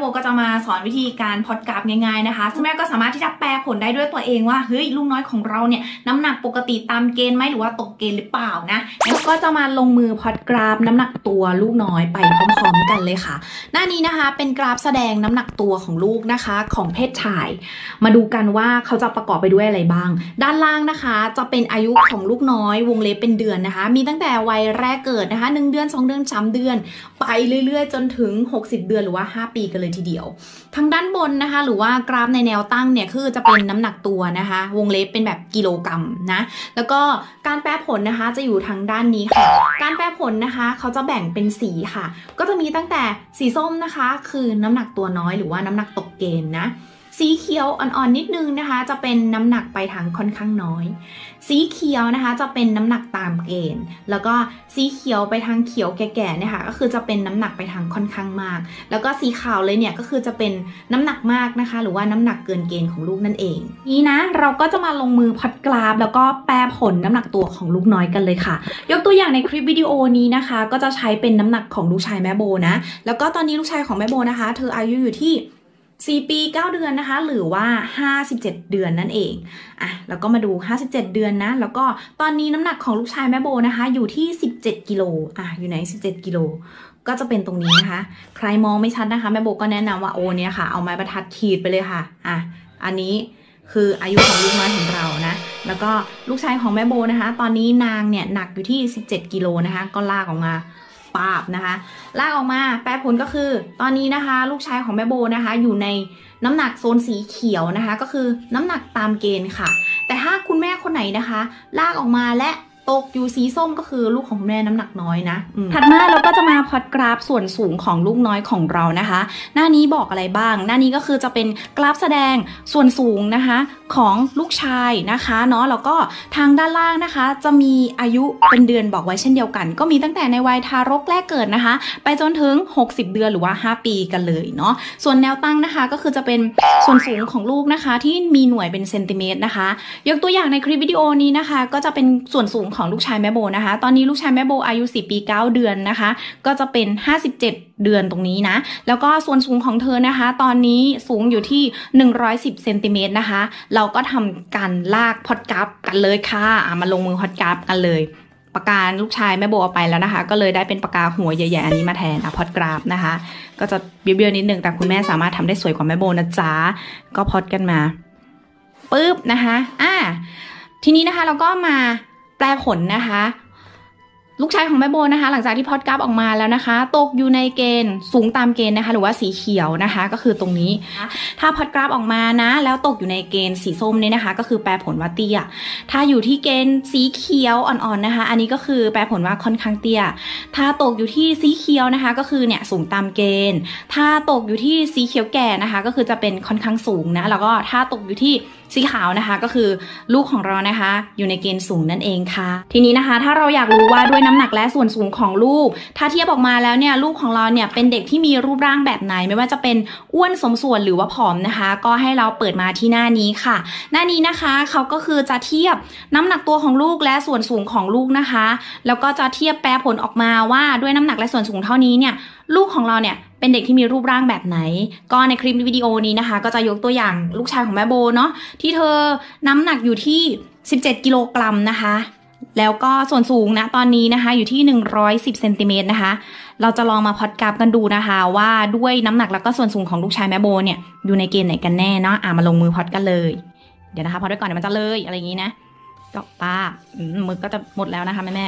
ก็จะมาสอนวิธีการพอดกราฟง่ายๆนะคะซึ่งแม่ก็สามารถที่จะแปลผลได้ด้วยตัวเองว่าเฮ้ยลูกน้อยของเราเนี่ยน้ำหนักปกติตามเกณฑ์ไหมหรือว่าตกเกณฑ์หรือเปล่านะแล้วก็จะมาลงมือพอดกราฟน้ำหนักตัวลูกน้อยไปพร้อมๆกันเลยค่ะหน้านี้นะคะเป็นกราฟแสดงน้ำหนักตัวของลูกนะคะของเพศชายมาดูกันว่าเขาจะประกอบไปด้วยอะไรบ้างด้านล่างนะคะจะเป็นอายุของลูกน้อยวงเล็บเป็นเดือนนะคะมีตั้งแต่วัยแรกเกิดนะคะ1 เดือน2 เดือน3 เดือนไปเรื่อยๆจนถึง60 เดือนหรือว่า5 ปีกันเลยทีเดียวทางด้านบนนะคะหรือว่ากราฟในแนวตั้งเนี่ยคือจะเป็นน้ำหนักตัวนะคะวงเล็บเป็นแบบกิโลกรัมนะแล้วก็การแปลผลนะคะจะอยู่ทางด้านนี้ค่ะการแปลผลนะคะเขาจะแบ่งเป็นสีค่ะก็จะมีตั้งแต่สีส้มนะคะคือน้ำหนักตัวน้อยหรือว่าน้ำหนักตกเกณฑ์นะสีเขียวอ่อนๆนิดนึงนะคะจะเป็นน้ำหนักไปทางค่อนข้างน้อยสีเขียวนะคะจะเป็นน้ำหนักตามเกณฑ์แล้วก็สีเขียวไปทางเขียวแก่ๆเนี่ยค่ะก็คือจะเป็นน้ำหนักไปทางค่อนข้างมากแล้วก็สีขาวเลยเนี่ยก็คือจะเป็นน้ำหนักมากนะคะหรือว่าน้ำหนักเกินเกณฑ์ของลูกนั่นเองนี้นะเราก็จะมาลงมือพอดกราฟแล้วก็แปลผลน้ำหนักตัวของลูกน้อยกันเลยค่ะยกตัวอย่างในคลิปวิดีโอนี้นะคะก็จะใช้เป็นน้ำหนักของลูกชายแม่โบนะแล้วก็ตอนนี้ลูกชายของแม่โบนะคะเธออายุอยู่ที่4 ปี 9 เดือนนะคะหรือว่า57 เดือนนั่นเองแล้วก็มาดู57 เดือนนะแล้วก็ตอนนี้น้ำหนักของลูกชายแม่โบนะคะอยู่ที่17 กิโลอยู่ไหน17 กิโลก็จะเป็นตรงนี้นะคะใครมองไม่ชัดนะคะแม่โบก็แนะนำว่าเนี่ยค่ะเอาไม้บรรทัดขีดไปเลยค่ะอันนี้คืออายุของลูกน้อยของเรานะแล้วก็ลูกชายของแม่โบนะคะตอนนี้นางเนี่ยหนักอยู่ที่17 กิโลนะคะก็ลากออกมาปาบนะคะลากออกมาแปลผลก็คือตอนนี้นะคะลูกชายของแม่โบนะคะอยู่ในน้ำหนักโซนสีเขียวนะคะก็คือน้ำหนักตามเกณฑ์ค่ะแต่ถ้าคุณแม่คนไหนนะคะลากออกมาและตกอยู่สีส้มก็คือลูกของคุณแม่น้ำหนักน้อยนะถัดมาเราก็จะมาพอดกราฟส่วนสูงของลูกน้อยของเรานะคะหน้านี้บอกอะไรบ้างหน้านี้ก็คือจะเป็นกราฟแสดงส่วนสูงนะคะของลูกชายนะคะเนาะแล้วก็ทางด้านล่างนะคะจะมีอายุเป็นเดือนบอกไว้เช่นเดียวกันก็มีตั้งแต่ในวัยทารกแรกเกิดนะคะไปจนถึง60 เดือนหรือว่า5 ปีกันเลยเนาะส่วนแนวตั้งนะคะก็คือจะเป็นส่วนสูงของลูกนะคะที่มีหน่วยเป็นเซนติเมตรนะคะยกตัวอย่างในคลิปวิดีโอนี้นะคะก็จะเป็นส่วนสูงของลูกชายแม่โบนะคะตอนนี้ลูกชายแม่โบอายุ4 ปี 9 เดือนนะคะก็จะเป็น57 เดือนตรงนี้นะแล้วก็ส่วนสูงของเธอนะคะตอนนี้สูงอยู่ที่110 เซนติเมตรนะคะเราก็ทำการลากพอดกราฟกันเลยค่ะมาลงมือพอดกราฟกันเลยปากกาลูกชายแม่โบเอาไปแล้วนะคะก็เลยได้เป็นปากกาหัวใหญ่ๆอันนี้มาแทนพอดกราฟนะคะก็จะเบี้ยวๆนิดนึงแต่คุณแม่สามารถทำได้สวยกว่าแม่โบนะจ๊ะก็พอดกันมาปึ๊บนะคะทีนี้นะคะเราก็มาแปลผลนะคะลูกชายของแม่โบนะคะหลังจากที่พอดกราฟออกมาแล้วนะคะตกอยู่ในเกณฑ์สูงตามเกณฑ์นะคะหรือว่าสีเขียวนะคะก็คือตรงนี้ถ้าพอดกราฟออกมานะแล้วตกอยู่ในเกณฑ์สีส้มนี่นะคะก็คือแปลผลว่าเตี้ยถ้าอยู่ที่เกณฑ์สีเขียวอ่อนๆนะคะอันนี้ก็คือแปลผลว่าค่อนข้างเตี้ยถ้าตกอยู่ที่สีเขียวนะคะก็คือเนี่ยสูงตามเกณฑ์ถ้าตกอยู่ที่สีเขียวแก่นะคะก็คือจะเป็นค่อนข้างสูงนะแล้วก็ถ้าตกอยู่ที่สีขาวนะคะก็คือลูกของเรานะคะอยู่ในเกณฑ์สูงนั่นเองค่ะทีนี้นะคะถ้าเราอยากรู้ว่าด้วยน้ำหนักและส่วนสูงของลูกถ้าเทียบออกมาแล้วเนี่ยลูกของเราเนี่ยเป็นเด็กที่มีรูปร่างแบบไหนไม่ว่าจะเป็นอ้วนสมส่วนหรือว่าผอมนะคะก็ให้เราเปิดมาที่หน้านี้ค่ะหน้านี้นะคะเขาก็คือจะเทียบน้ำหนักตัวของลูกและส่วนสูงของลูกนะคะแล้วก็จะเทียบแปรผลออกมาว่าด้วยน้ำหนักและส่วนสูงเท่านี้เนี่ยลูกของเราเนี่ยเป็นเด็กที่มีรูปร่างแบบไหนก็ในคลิปวิดีโอนี้นะคะก็จะยกตัวอย่างลูกชายของแม่โบเนาะที่เธอน้ำหนักอยู่ที่17 กิโลกรัมนะคะแล้วก็ส่วนสูงนะตอนนี้นะคะอยู่ที่110 เซนติเมตรนะคะเราจะลองมาพอดกราฟกันดูนะคะว่าด้วยน้ำหนักแล้วก็ส่วนสูงของลูกชายแม่โบเนี่ยอยู่ในเกณฑ์ไหนกันแน่เนาะมาลงมือพอดกันเลยเดี๋ยวนะคะพอดไว้ก่อนเดี๋ยวมันจะเลยอะไรอย่างนี้นะก็ป้ามือก็จะหมดแล้วนะคะแม่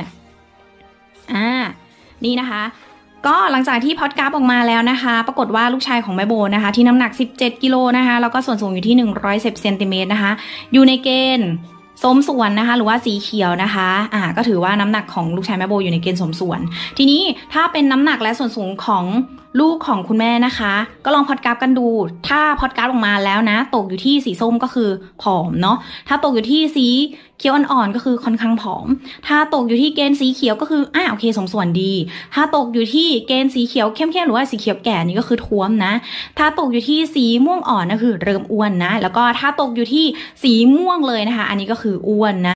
นี่นะคะก็หลังจากที่พอดกราฟออกมาแล้วนะคะปรากฏว่าลูกชายของแม่โบนะคะที่น้ำหนัก17 กิโลนะคะแล้วก็ส่วนสูงอยู่ที่110 เซนติเมตรนะคะอยู่ในเกณฑ์สมส่วนนะคะหรือว่าสีเขียวนะคะก็ถือว่าน้ำหนักของลูกชายแม่โบอยู่ในเกณฑ์สมส่วนทีนี้ถ้าเป็นน้ำหนักและส่วนสูงของลูกของคุณแม่นะคะก็ลองพอดกราฟกันดูถ้าพอดกราฟออกมาแล้วนะตกอยู่ที่สีส้มก็คือผอมเนาะถ้าตกอยู่ที่สีเขียวอ่อนๆก็คือค่อนข้างผอมถ้าตกอยู่ที่เกณฑ์สีเขียวก็คือโอเคสมส่วนดีถ้าตกอยู่ที่เกณฑ์สีเขียวเข้มๆหรือว่าสีเขียวแก่นี่ก็คือท้วมนะถ้าตกอยู่ที่สีม่วงอ่อนก็คือเริ่มอ้วนนะแล้วก็ถ้าตกอยู่ที่สีม่วงเลยนะคะอันนี้ก็คืออ้วนนะ